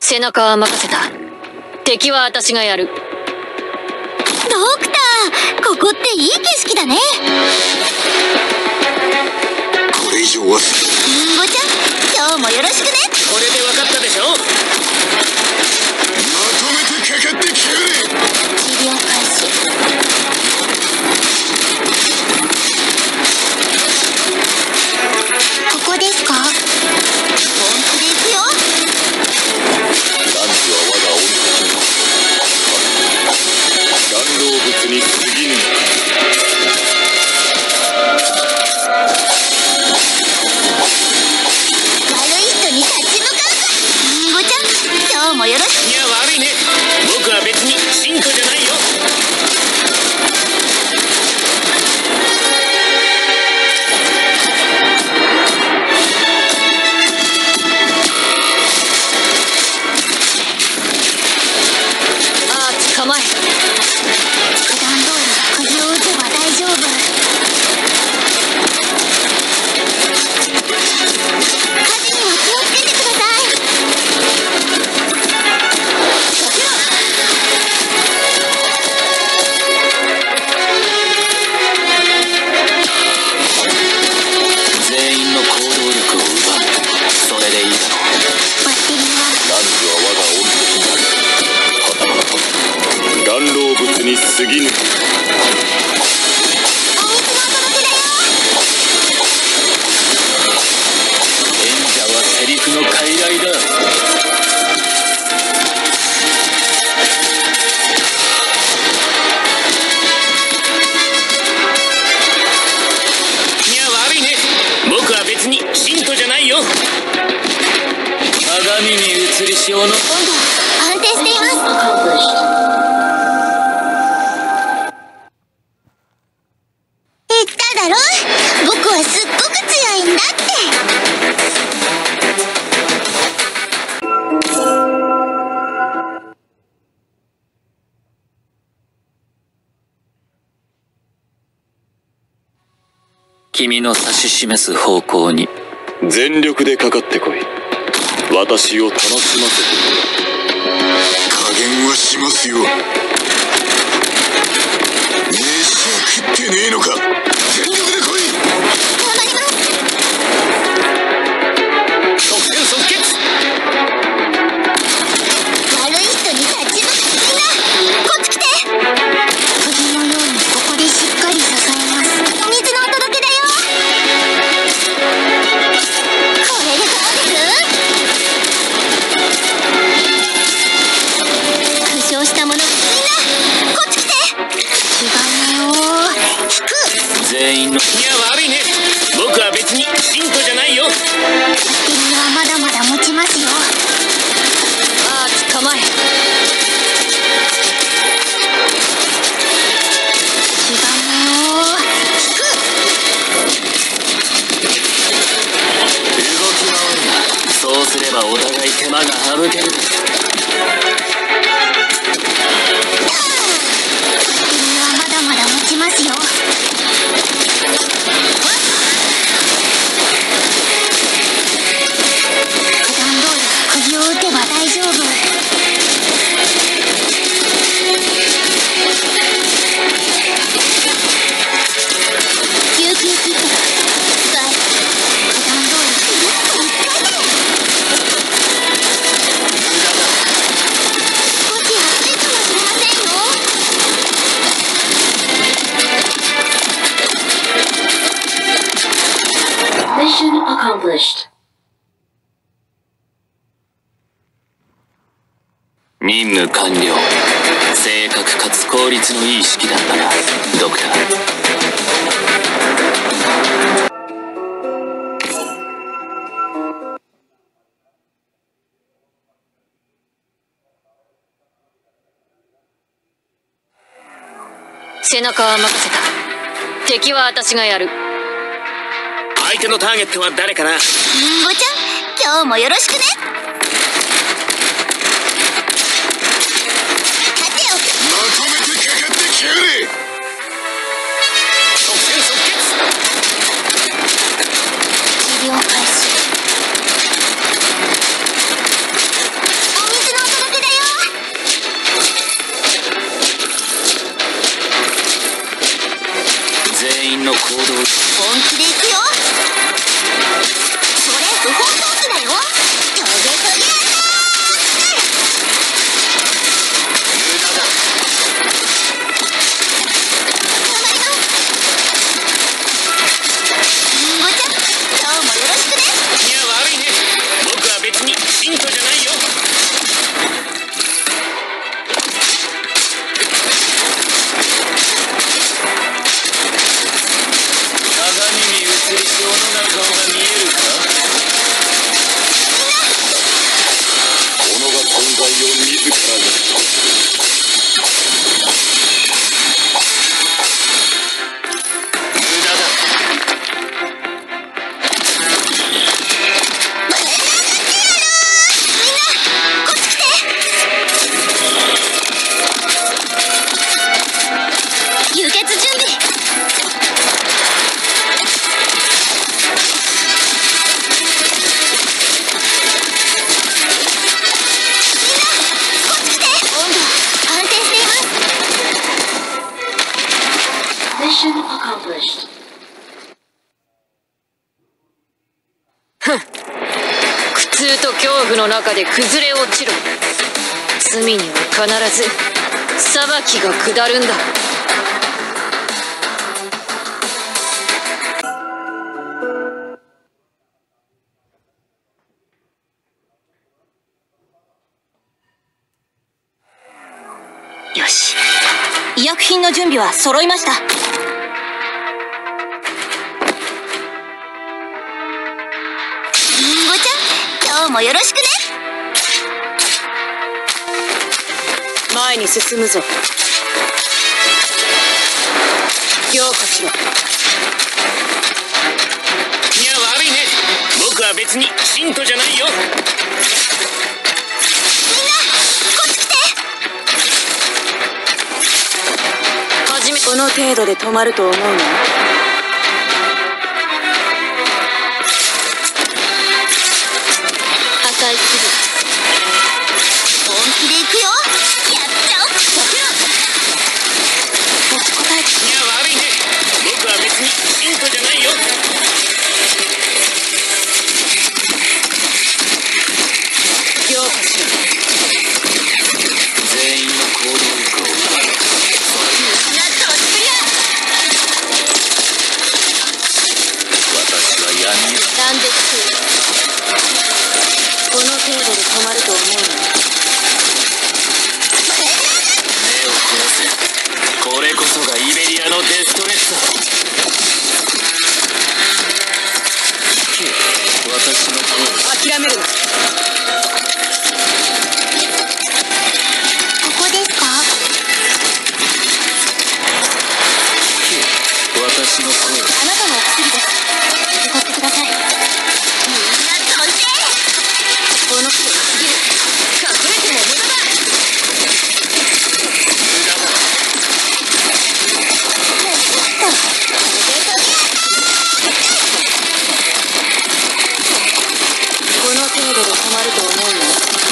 背中は任せた。敵は私がやる。 ドクター、ここっていい景色だね。 これ以上は。 リンゴちゃん、今日もよろしくね。 これで分かったでしょ。 まとめてかかってきやがれ。 治療開始。ここですか？本気で行くよ。 男児は我が恩敵。弾道物に過ぎぬ。 悪い人に立ち向かうか。リンゴちゃん、今日もよろしく。 いや悪いね。僕は別に信徒じゃないよ。 構え。 普段通り釘を打てば大丈夫。火事には気をつけてください。 全員の行動力を奪う。それでいいだろう。 バッテリーは。 男児は我が恩敵。弾道物に過ぎぬ。 お水のお届けだよ。 演者はセリフの傀儡だ。いや悪いね。僕は別に信徒じゃないよ。鏡に映り潮の温度安定しています。言っただろ、僕はすっごく強いんだって。 君の指し示す方向に全力でかかってこい。私を楽しませて。加減はしますよ。飯を食ってねえのか。全力で来い。 頑張ります。 即戦即決。 悪い人に立ち向かって。みんなこっち来て。釘のようにここでしっかり支えます。お水のお届けだよ。これでどうです？負傷した者みんなこっち来て。気がねを引く。 全員の。いや悪いね。僕は別に信徒じゃないよ。 バッテリーはまだまだ持ちますよ。 アーチ構え。 気がねを引く。 動き回るな。そうすればお互い手間が省ける。 バッテリーはまだまだ持ちますよ。普段通り釘を打てば大丈夫。救急キットが使え。普段通り1回で。少し焦るかもしれませんよ。 Mission accomplished。 任務完了。正確かつ効率のいい式だったな、ドクター。 背中は任せた。敵は私がやる。 相手のターゲットは誰かな。 リンゴちゃん、今日もよろしくね。盾を。 まとめてかかってきやがれ。 即戦即決。 治療開始。お水の行動。 本気で行くよ。それ不法投棄だよ。トゲトゲ無駄だ。 リンゴちゃん、今日もよろしくね。 いや悪いね、僕は別に信徒じゃないよ。鏡に映りそうな顔が見えるか。 己が存在を自らに。 無駄だ。 こっち来て。輸血準備。 Mission accomplished. 苦痛と恐怖の中で崩れ落ちろ。罪には必ず裁きが下るんだ。 よし、医薬品の準備は揃いました。リンゴちゃん、今日もよろしくね。 前に進むぞ。強化しろ。 いや悪いね、僕は別に信徒じゃないよ。 みんな、こっち来て。 この程度で止まると思うの？ 破壊する。本気で行くよ。やっちゃおう。持ちこたえて。 いや悪いね、僕は別に信徒じゃないよ。 強化しろ。 全員の行動力を上げる。私は闇を。 断絶する。この程度で止まると思うの？ 目を殺せ。これこそがイベリアのデストレッサー。聞け、私の声。 諦めるな。 ここですか？ 聞け、私の声。 あなたのお薬です。受け取ってください。みんな飛んで。 この人が過ぎる。隠れても無駄だ。 無駄だ。 この程度で止まると思うの？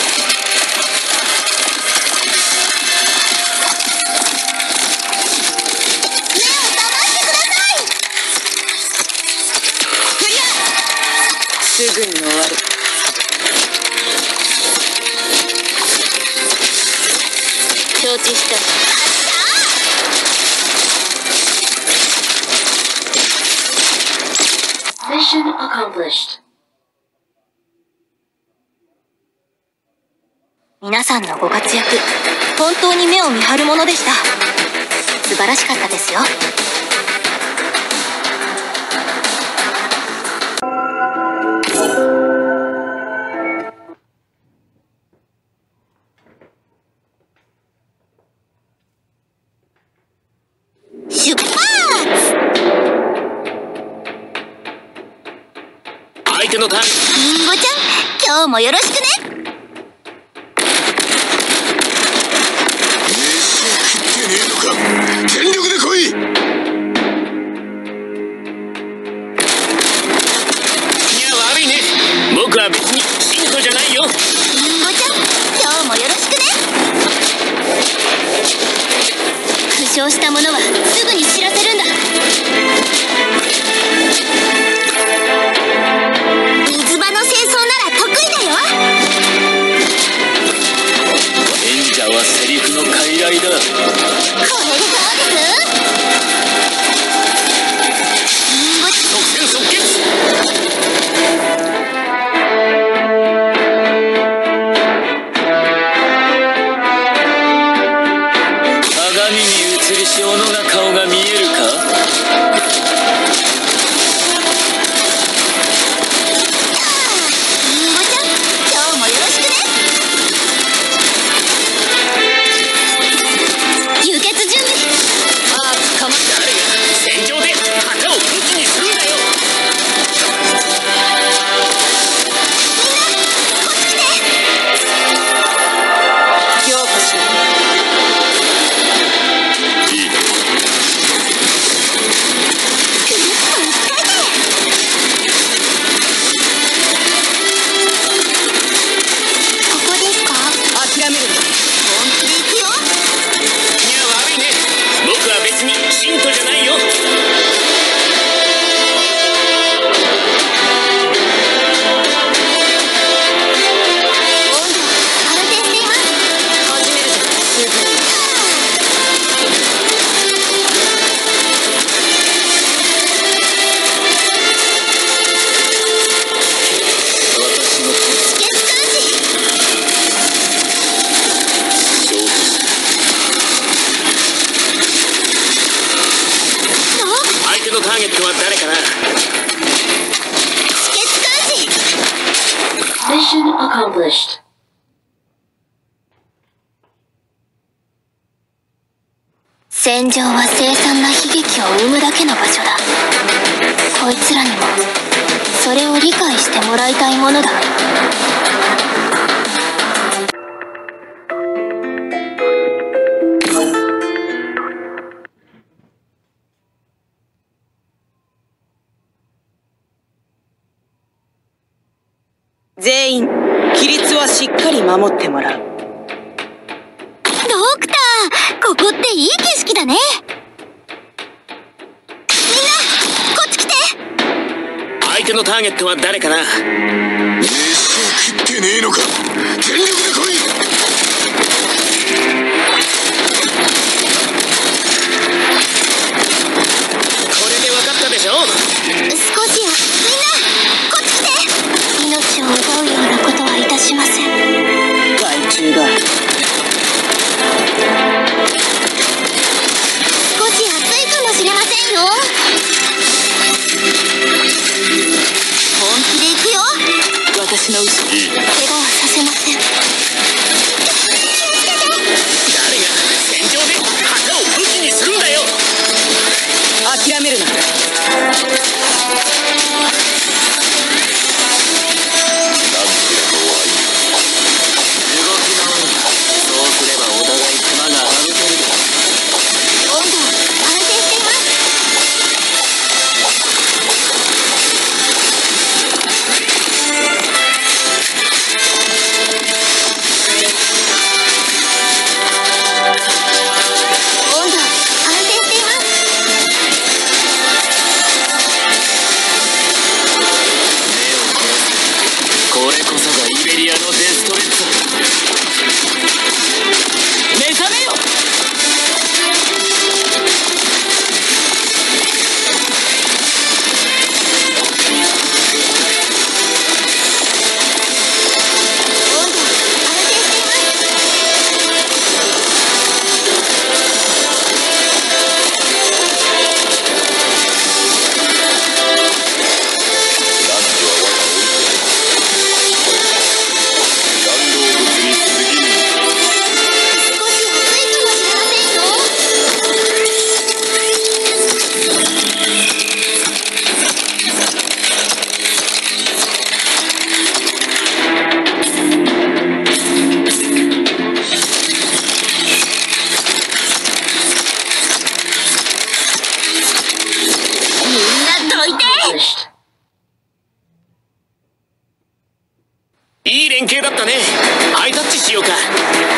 目を覚ましてください。クリア。 すぐに終わる。承知した。Mission accomplished. 皆さんのご活躍、本当に目を見張るものでした。素晴らしかったですよ。出発！ 相手のターン。 リンゴちゃん、今日もよろしくね。 全力で来い。 いや悪いね、僕は別に信徒じゃないよ。 リンゴちゃん、今日もよろしくね。負傷した者ははすぐに知らせるんだ。水場の清掃なら得意だよ。 演者はセリフの傀儡だ。 これでどうです？ 即戦即決。鏡に映りし斧が顔が見えるか？ターゲットは誰かな。 Mission accomplished. 戦場は凄惨な悲劇を生むだけの場所だ。こいつらにもそれを理解してもらいたいものだ。 全員規律はしっかり守ってもらう。 ドクター、ここっていい景色だね。みんなこっち来て。 相手のターゲットは誰かな。 飯を食ってねえのか。全力で来い。 これで分かったでしょ。 少しや。みんなこっち来て。命を奪うようなことはいたしません。 害虫が。 少し暑いかもしれませんよ。本気で行くよ。 私の後ろ。 怪我はさせません。 誰が戦場で旗を武器にするんだよ。 諦めるな。 いい連携だったね。ハイタッチしようか。